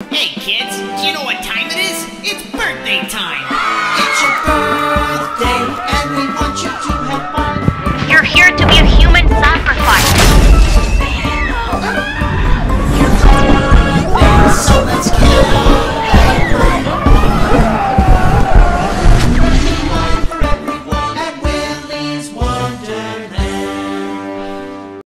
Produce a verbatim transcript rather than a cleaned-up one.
Hey kids, do you know what time it is? It's birthday time! It's your birthday and we want you to have fun.